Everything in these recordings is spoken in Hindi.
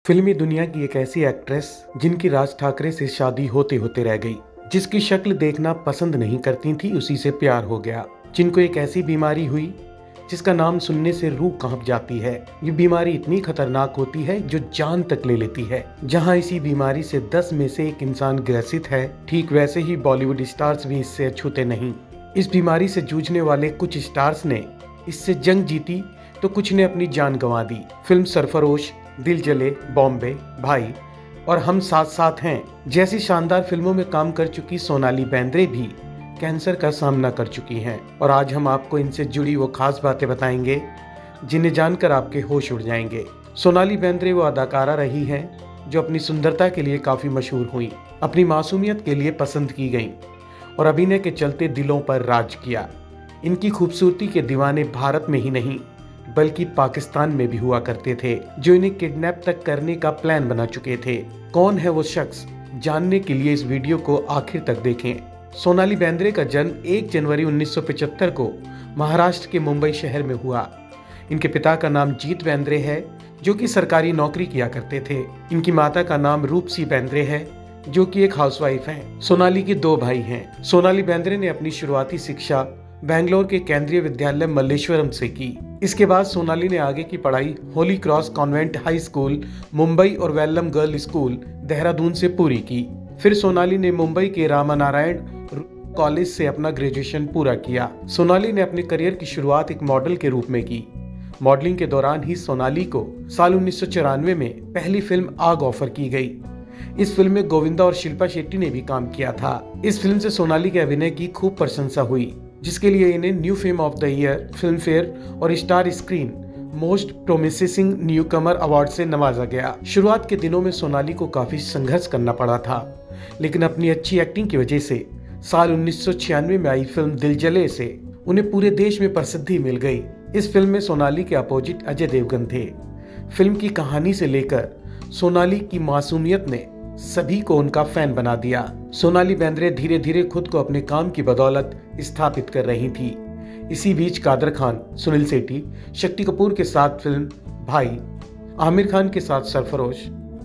फिल्मी दुनिया की एक ऐसी एक्ट्रेस जिनकी राज ठाकरे से शादी होते होते रह गई, जिसकी शक्ल देखना पसंद नहीं करती थी, उसी से प्यार हो गया। जिनको एक ऐसी बीमारी हुई जिसका नाम सुनने से रूह कांप जाती है। ये बीमारी इतनी खतरनाक होती है जो जान तक ले लेती है। जहां इसी बीमारी से 10 में से एक इंसान ग्रसित है, ठीक वैसे ही बॉलीवुड स्टार्स भी इससे अछूते नहीं। इस बीमारी से जूझने वाले कुछ स्टार्स ने इससे जंग जीती तो कुछ ने अपनी जान गंवा दी। फिल्म सरफरोश, दिल जले, बॉम्बे, भाई और हम साथ साथ हैं जैसी शानदार फिल्मों में काम कर चुकी सोनाली बेंद्रे भी कैंसर का सामना कर चुकी हैं। और आज हम आपको इनसे जुड़ी वो खास बातें बताएंगे जिन्हें जानकर आपके होश उड़ जाएंगे। सोनाली बेंद्रे वो अदाकारा रही हैं जो अपनी सुंदरता के लिए काफ़ी मशहूर हुई, अपनी मासूमियत के लिए पसंद की गईं और अभिनय के चलते दिलों पर राज किया। इनकी खूबसूरती के दीवाने भारत में ही नहीं बल्कि पाकिस्तान में भी हुआ करते थे, जो इन्हें किडनैप तक करने का प्लान बना चुके थे। कौन है वो शख्स, जानने के लिए इस वीडियो को आखिर तक देखें। सोनाली बेंद्रे का जन्म 1 जनवरी 1975 को महाराष्ट्र के मुंबई शहर में हुआ। इनके पिता का नाम जीत बेंद्रे है, जो कि सरकारी नौकरी किया करते थे। इनकी माता का नाम रूपसी बेंद्रे है, जो कि एक हाउसवाइफ हैं। सोनाली के 2 भाई हैं। सोनाली बेंद्रे ने अपनी शुरुआती शिक्षा बेंगलोर के केंद्रीय विद्यालय मल्लेश्वरम से की। इसके बाद सोनाली ने आगे की पढ़ाई holy cross convent high school Mumbai और वेल्लम गर्ल स्कूल देहरादून से पूरी की। फिर सोनाली ने मुंबई के रामानारायण कॉलेज से अपना ग्रेजुएशन पूरा किया। सोनाली ने अपने करियर की शुरुआत एक मॉडल के रूप में की। मॉडलिंग के दौरान ही सोनाली को साल 1994 में पहली फिल्म आग ऑफर की गई। इस फिल्म में गोविंदा और शिल्पा शेट्टी ने भी काम किया था। इस फिल्म से सोनाली के अभिनय की खूब प्रशंसा हुई, जिसके लिए इन्हें new film of the year, Filmfare और star screen most promising newcomer award से नवाजा गया। शुरुआत के दिनों में सोनाली को काफी संघर्ष करना पड़ा था, लेकिन अपनी अच्छी एक्टिंग की वजह से साल 1996 में आई फिल्म दिल जले से उन्हें पूरे देश में प्रसिद्धि मिल गई। इस फिल्म में सोनाली के अपोजिट अजय देवगन थे। फिल्म की कहानी से लेकर सोनाली की मासूमियत ने सभी को उनका फैन बना दिया। सोनाली बेंद्रे धीरे धीरे खुद को अपने काम की बदौलत स्थापित कर रही थी। इसी बीच कादर खान, सुनील शेट्टी, शक्ति कपूर के साथ फिल्म भाई, आमिर खान के साथ सरफरोश,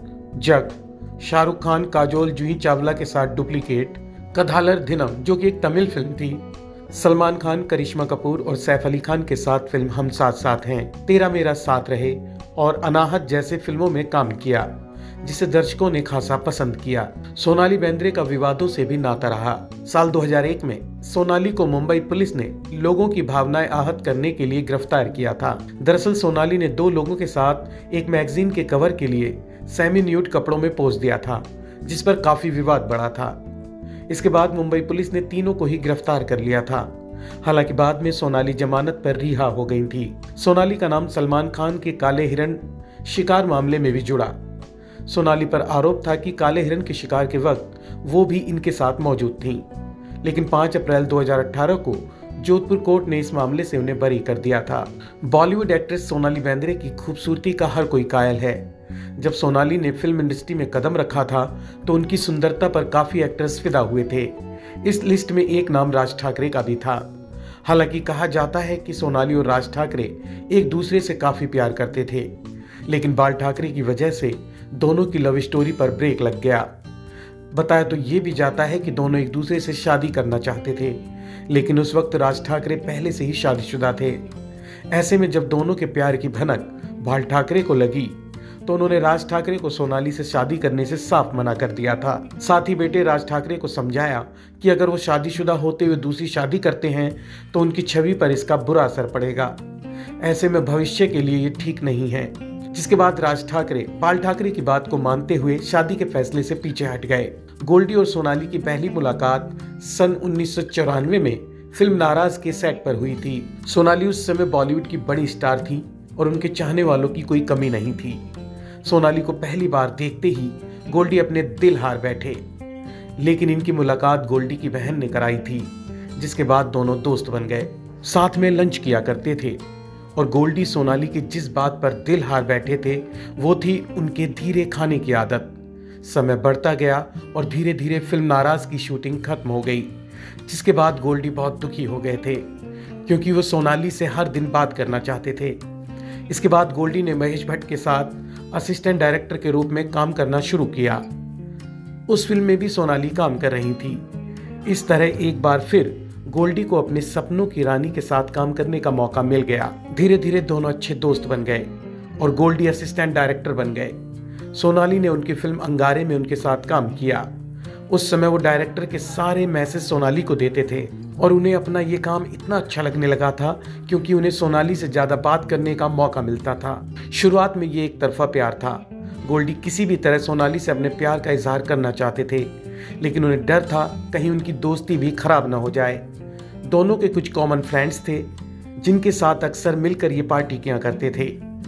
जग, शाहरुख खान, काजोल, जूही चावला के साथ डुप्लीकेट, कधालर दिनम जो कि एक तमिल फिल्म थी, सलमान खान, करिश्मा कपूर और सैफ अली खान के साथ फिल्म हम साथ साथ हैं, तेरा मेरा साथ रहे और अनाहत जैसे फिल्मों में काम किया, जिसे दर्शकों ने खासा पसंद किया। सोनाली बेंद्रे का विवादों से भी नाता रहा। साल 2001 में सोनाली को मुंबई पुलिस ने लोगों की भावनाएं आहत करने के लिए गिरफ्तार किया था। दरअसल सोनाली ने 2 लोगों के साथ एक मैगजीन के कवर के लिए सेमी न्यूड कपड़ों में पोज दिया था, जिस पर काफी विवाद बढ़ा था। इसके बाद मुंबई पुलिस ने तीनों को ही गिरफ्तार कर लिया था। हालांकि बाद में सोनाली जमानत पर रिहा हो गई थी। सोनाली का नाम सलमान खान के काले हिरण शिकार मामले में भी जुड़ा। सोनाली पर आरोप था कि काले हिरण के शिकार के वक्त वो भी इनके साथ मौजूद थीं, लेकिन 5 अप्रैल 2018 को जोधपुर कोर्ट ने इस मामले से उन्हें बरी कर दिया था। बॉलीवुड एक्ट्रेस सोनाली बेंद्रे की खूबसूरती का हर कोई कायल है। जब सोनाली ने फिल्म इंडस्ट्री में कदम रखा था तो उनकी सुंदरता पर काफी एक्टर्स फिदा हुए थे। इस लिस्ट में एक नाम राज ठाकरे का भी था। हालांकि कहा जाता है कि सोनाली और राज ठाकरे एक दूसरे से काफी प्यार करते थे, लेकिन बाल ठाकरे की वजह से दोनों की लव स्टोरी पर ब्रेक लग गया। बताया तो ये भी जाता है कि दोनों एक दूसरे से शादी करना चाहते थे, लेकिन उस वक्त राज ठाकरे पहले से ही शादीशुदा थे। ऐसे में जब दोनों के प्यार की भनक बाल ठाकरे को लगी तो उन्होंने राज ठाकरे को सोनाली से शादी करने से साफ मना कर दिया था। साथ ही बेटे राज ठाकरे को समझाया कि अगर वो शादीशुदा होते हुए दूसरी शादी करते हैं तो उनकी छवि पर इसका बुरा असर पड़ेगा। ऐसे में भविष्य के लिए ये ठीक नहीं है। जिसके बाद राज ठाकरे बाल ठाकरे की बात को मानते हुए शादी के फैसले से पीछे हट गए। गोल्डी और सोनाली की पहली मुलाकात सन 1994 में फिल्म नाराज के सेट पर हुई थी। सोनाली उस समय बॉलीवुड की बड़ी स्टार थी और उनके चाहने वालों की कोई कमी नहीं थी। सोनाली को पहली बार देखते ही गोल्डी अपने दिल हार बैठे, लेकिन इनकी मुलाकात गोल्डी की बहन ने कराई थी, जिसके बाद दोनों दोस्त बन गए, साथ में लंच किया करते थे। और गोल्डी सोनाली की जिस बात पर दिल हार बैठे थे वो थी उनके धीरे खाने की आदत। समय बढ़ता गया और धीरे धीरे फिल्म नाराज की शूटिंग खत्म हो गई, जिसके बाद गोल्डी बहुत दुखी हो गए थे क्योंकि वो सोनाली से हर दिन बात करना चाहते थे। इसके बाद गोल्डी ने महेश भट्ट के साथ असिस्टेंट डायरेक्टर के रूप में काम करना शुरू किया। उस फिल्म में भी सोनाली काम कर रही थी। इस तरह एक बार फिर गोल्डी को अपने सपनों की रानी के साथ काम करने का मौका मिल गया। धीरे धीरे दोनों अच्छे दोस्त बन गए और गोल्डी असिस्टेंट डायरेक्टर बन गए। सोनाली ने उनकी फिल्म अंगारे में उनके साथ काम किया। उस समय वो डायरेक्टर के सारे मैसेज सोनाली को देते थे और उन्हें अपना ये काम इतना अच्छा लगने लगा था क्योंकि उन्हें सोनाली से ज्यादा बात करने का मौका मिलता था। शुरुआत में ये एक तरफा प्यार था। गोल्डी किसी भी तरह सोनाली से अपने प्यार का इजहार करना चाहते थे, लेकिन उन्हें डर था कहीं उनकी दोस्ती भी खराब ना हो जाए। दोनों के कुछ कॉमन फ्रेंड्स थे जिनके साथ अक्सर मिलकर ये पार्टी किया करते थे।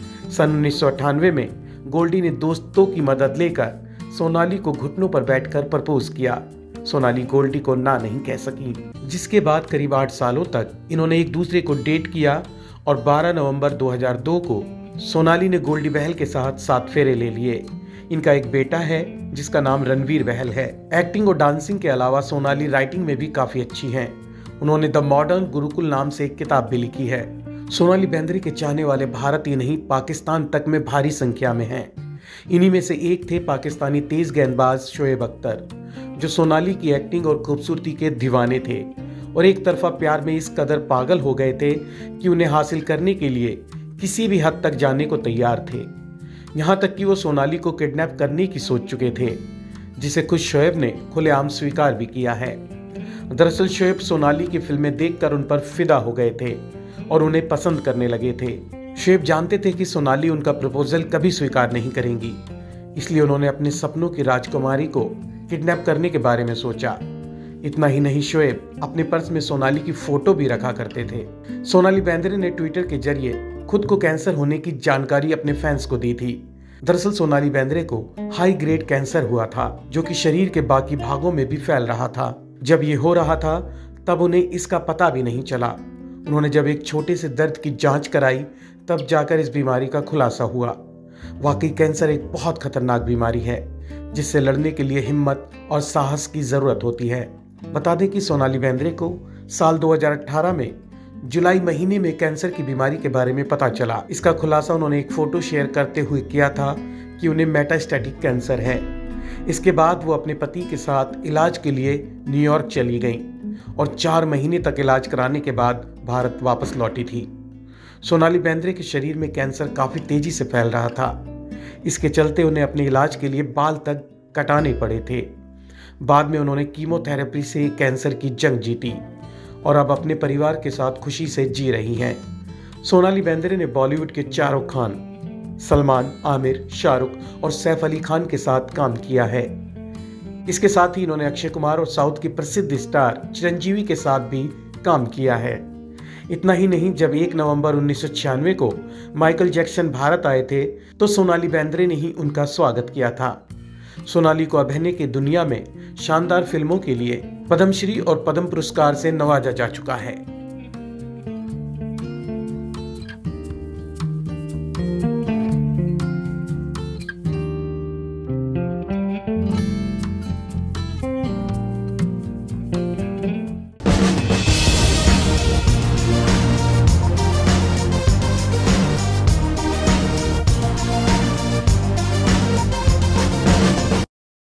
सन 1998 में गोल्डी ने दोस्तों की मदद लेकर सोनाली को घुटनों पर बैठकर प्रपोज किया। सोनाली गोल्डी को ना नहीं कह सकी, जिसके बाद करीब 8 सालों तक इन्होंने एक दूसरे को डेट किया और 12 नवंबर 2002 को सोनाली ने गोल्डी बहल के साथ 7 फेरे ले लिए। इनका एक बेटा है जिसका नाम रणवीर बहल है। एक्टिंग और डांसिंग के अलावा सोनाली राइटिंग में भी काफी अच्छी हैं। उन्होंने द मॉडर्न गुरुकुल नाम से एक किताब भी लिखी है। सोनाली बेंद्रे के चाहने वाले भारत ही नहीं पाकिस्तान तक में भारी संख्या में हैं। इन्हीं में से एक थे पाकिस्तानी तेज गेंदबाज शोएब अख्तर, जो सोनाली की एक्टिंग और खूबसूरती के दीवाने थे और एक तरफा प्यार में इस कदर पागल हो गए थे कि उन्हें हासिल करने के लिए किसी भी हद तक जाने को तैयार थे। यहाँ तक कि वो सोनाली को किडनैप करने की सोच चुके थे, जिसे खुद शोएब ने खुलेआम स्वीकार भी किया है। दरअसल शोएब सोनाली की फिल्में देखकर उन पर फिदा हो गए थे और उन्हें पसंद करने लगे थे। शोएब जानते थे कि सोनाली उनका प्रपोजल कभी स्वीकार नहीं करेंगी, इसलिए उन्होंने अपने सपनों की राजकुमारी को किडनैप करने के बारे में सोचा। इतना ही नहीं, शोएब अपने पर्स में सोनाली की फोटो भी रखा करते थे। सोनाली बेंद्रे ने ट्विटर के जरिए खुद को कैंसर होने की जानकारी अपने फैंस को दी थी। दरअसल सोनाली बेंद्रे को हाई ग्रेड कैंसर हुआ था, जो कि शरीर के बाकी भागों में भी फैल रहा था। जब ये हो रहा था तब उन्हें इसका पता भी नहीं चला। उन्होंने जब एक छोटे से दर्द की जांच कराई तब जाकर इस बीमारी का खुलासा हुआ। वाकई कैंसर एक बहुत खतरनाक बीमारी है जिससे लड़ने के लिए हिम्मत और साहस की जरूरत होती है। बता दें कि सोनाली बेंद्रे को साल 2018 में जुलाई महीने में कैंसर की बीमारी के बारे में पता चला। इसका खुलासा उन्होंने एक फोटो शेयर करते हुए किया था कि उन्हें मेटास्टैटिक कैंसर है। इसके बाद वो अपने पति के साथ इलाज के लिए न्यूयॉर्क चली गईं और 4 महीने तक इलाज कराने के बाद भारत वापस लौटी थी। सोनाली बेंद्रे के शरीर में कैंसर काफी तेजी से फैल रहा था। इसके चलते उन्हें अपने इलाज के लिए बाल तक कटाने पड़े थे। बाद में उन्होंने कीमोथेरेपी से कैंसर की जंग जीती और अब अपने परिवार के साथ खुशी से जी रही हैं। सोनाली बेंद्रे ने बॉलीवुड के शाहरुख खान, सलमान, आमिर, शाहरुख और सैफ अली खान के साथ काम किया है। इसके साथ ही इन्होंने अक्षय कुमार और साउथ की प्रसिद्ध स्टार चिरंजीवी के साथ भी काम किया है। इतना ही नहीं, जब 1 नवंबर 1996 को माइकल जैक्सन भारत आए थे तो सोनाली बेंद्रे ने ही उनका स्वागत किया था। सोनाली को अभिनय की दुनिया में शानदार फिल्मों के लिए पद्मश्री और पद्म पुरस्कार से नवाजा जा चुका है।